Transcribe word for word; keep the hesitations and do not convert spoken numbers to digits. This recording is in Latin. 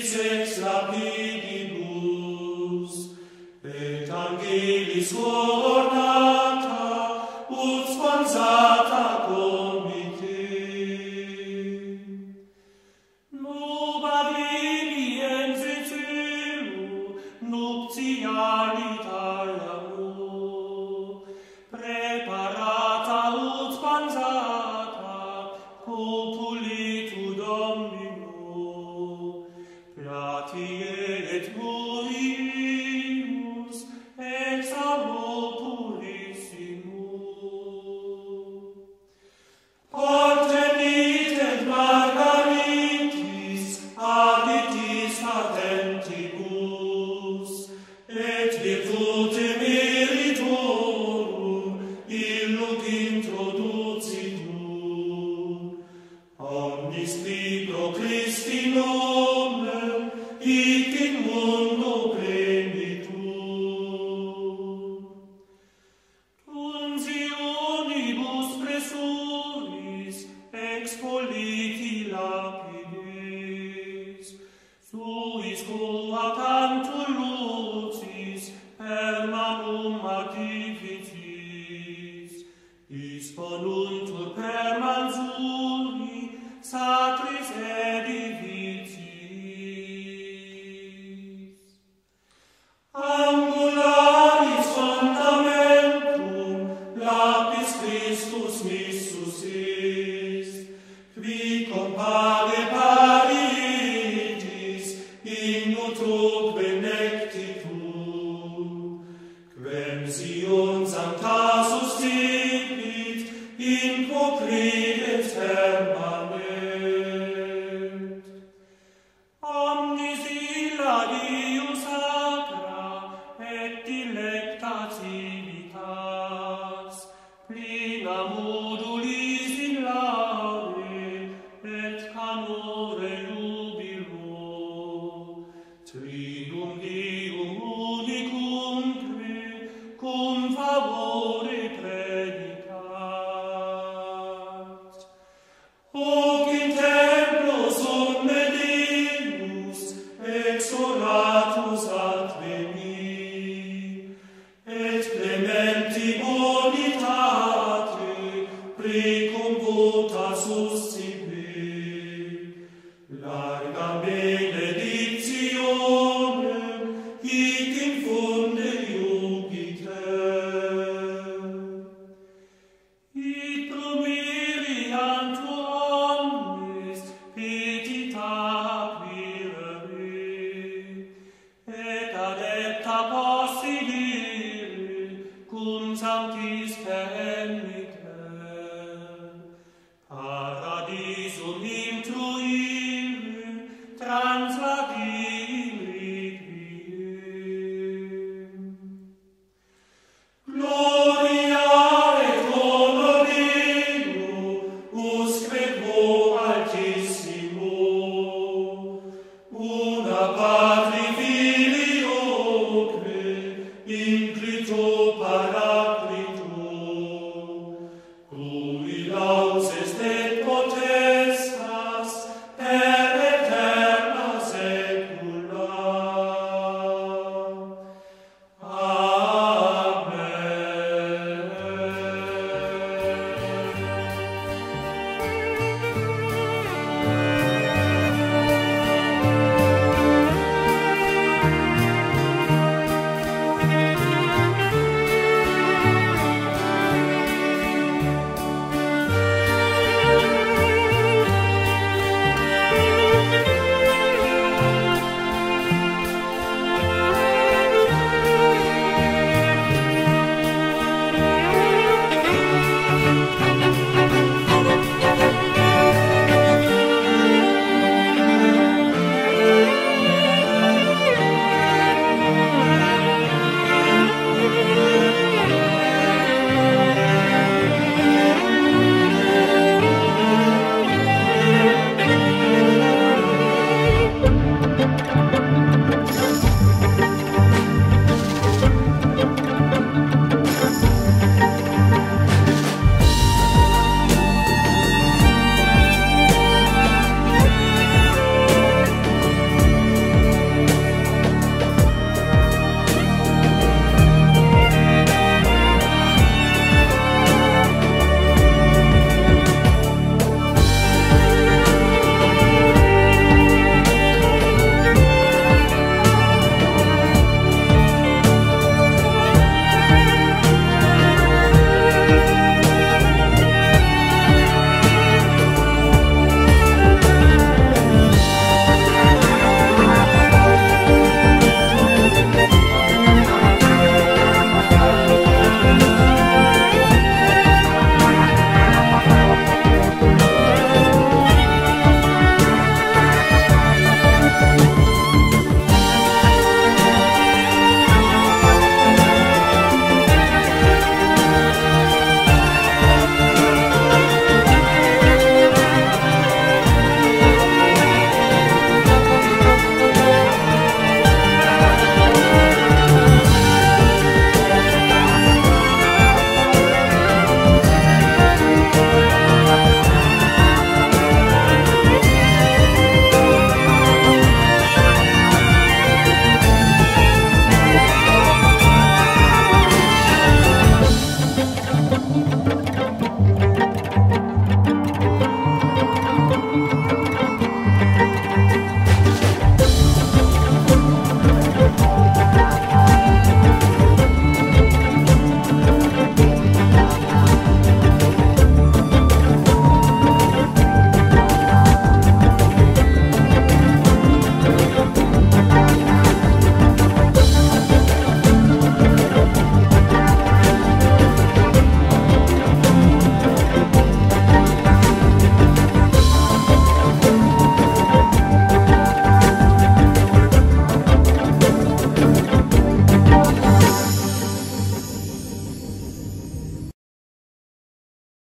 Vitis ex lapidibus, et angelis ornata, ut sponsata comite. Nuba vini ense nuptialitae preparata ut sponsata, copulitu Domino, gratiae et murimus, ex allo purissimo. Portemit et margaritis, aditis patentibus, et virtute meritorum, illuc introducitur. Omnis libro Christi nomen, hic in mundo premitur. Tunsionibus presuris, expoliti lapidis, suis coatantur lucis, per manum artificis, disponuntur per manzuri, satris edificiis. Angularis fundamentum, lapis Christus missus est, qui compare parietis, in utro benedictitur, quem Sion sancta suscipit, in popri et permanent. Omnis illa Dio sacra, et dilecta civilitas, plena modulis in laude, et canore jubilo, Trium Deum unicumque, cum favore predicat. Hoc in templo somne Deus, exoratus adveni, et clementi bonitate, precum vota suscipe, larga benedictionem, hic infunde iugitem. Hic promeriantur omnes petita acquirere, et adepta possidere, cum sanctis pernitem, paradisum intruire, transladire quiem. Gloria et honor Deo, usque quo altissimo, una